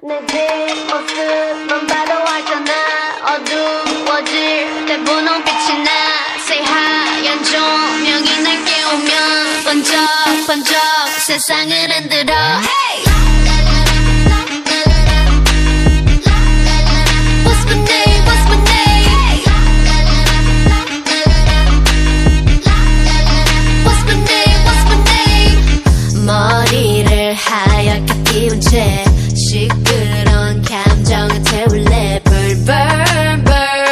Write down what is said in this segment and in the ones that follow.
내 뒷모습만 봐도 알잖아. 어두워질 때 분홍빛이 나. 새하얀 조명이 날 깨우면 번쩍번쩍 세상을 흔들어. Hey! What's my name? What's my name? What's my name? What's my name? 머리를 하얗게 띄운 채 시끄러운 감정을 태울래. Burn burn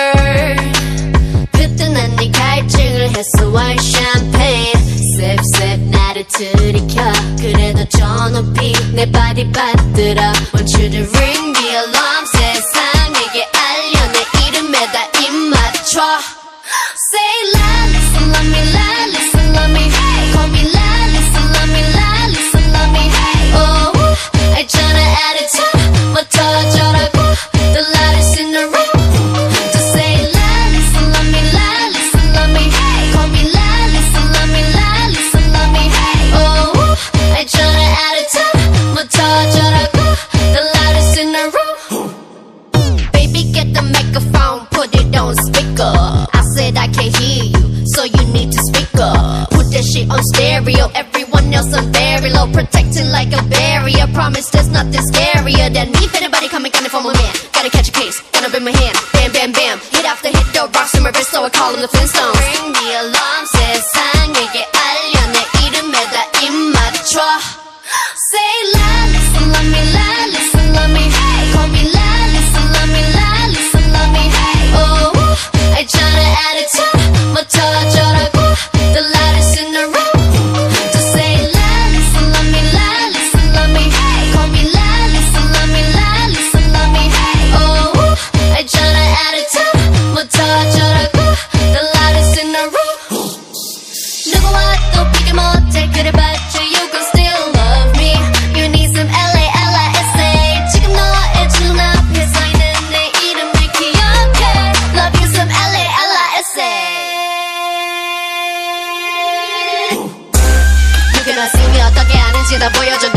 burn. 그때 난 네 갈증을 해소할 샴페인. Sip sip 나를 들이켜. 그래도 저 높이 내 발이 받들어. Want you to ring the alarm. 세상에게 알려 내 이름에다 입 맞춰. Say Lalisa love me, Lalisa love me. Call me Lalisa love me, Lalisa love me. Oh, 알잖아 attitude 뭐 터져라고. The loudest in the room. Just say Lalisa love me, Lalisa love me. Call me Lalisa love me, Lalisa love me. Oh, 알잖아 attitude 뭐 터져라고. The loudest in the room. Baby get the microphone, put it on speaker. I said I can't hear you, so you need to speak up. Put that shit on stereo, everyone else on very low. Protected like a barrier, promise there's nothing scarier than me. If anybody coming for my man, gotta catch a case, gonna bring my hand. Bam bam bam, hit after hit, the rocks in my wrist, so I call them the Flintstones. Ring the alarm, 세상에게 알려 내 이름에다 입 맞춰. Say Lalisa love me, Lalisa love me. Call me Lalisa love me, Lalisa love me. Oh, 알잖아 attitude 뭐 터져라고. The loudest in the room. Just say Lalisa love me, Lalisa love me. Call me Lalisa love me, Lalisa love me. Oh, 알잖아 attitude 뭐 터져라고. The loudest in the room. 누가 와도 비교 못해 그래봤자 you can still love me. You need some LA, LISA. 지금 너의 눈앞에 서있는 내 이름을 기억해. Love you some LA, LISA. 누구나 쓰면 어떻게 하는지 다 보여줘.